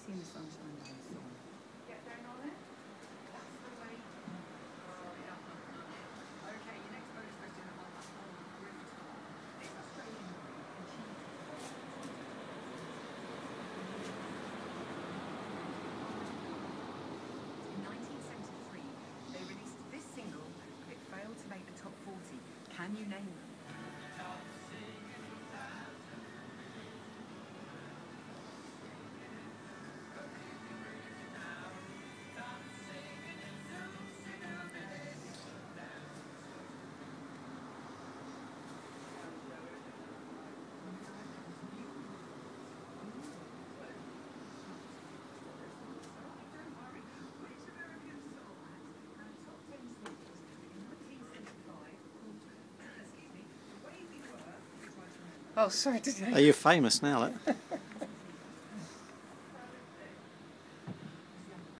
seen the sunshine now, so. Get down on it. That's the way. Okay, your next bonus question on that whole rooftop. This Australian woman achieved. In 1973, they released this single, but it failed to make the top 40. Can you name them? Oh, sorry, didn't I? Are you famous now?